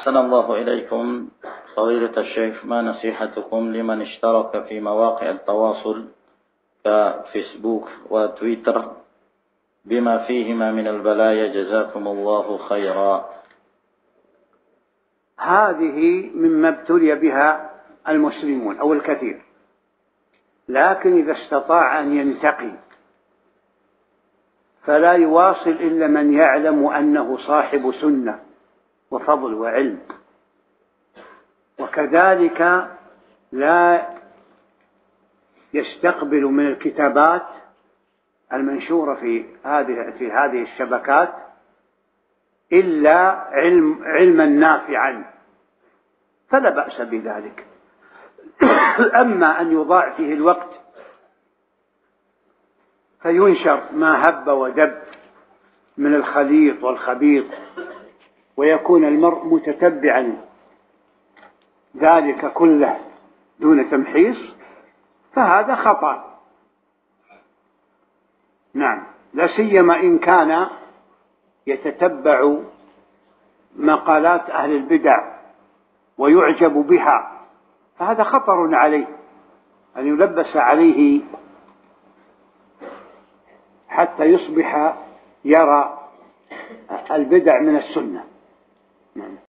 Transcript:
أحسن الله إليكم فضيلة الشيخ، ما نصيحتكم لمن اشترك في مواقع التواصل كفيسبوك وتويتر بما فيهما من البلايا، جزاكم الله خيرا؟ هذه مما ابتلي بها المسلمون أو الكثير، لكن إذا استطاع أن ينتقي فلا يواصل إلا من يعلم أنه صاحب سنة وفضل وعلم، وكذلك لا يستقبل من الكتابات المنشورة في هذه الشبكات إلا علما نافعا، فلا بأس بذلك. أما أن يضاع فيه الوقت فينشر ما هب ودب من الخليط والخبيط ويكون المرء متتبعا ذلك كله دون تمحيص، فهذا خطأ. نعم، لا سيما إن كان يتتبع مقالات أهل البدع ويعجب بها، فهذا خطر عليه أن يلبس عليه حتى يصبح يرى البدع من السنة.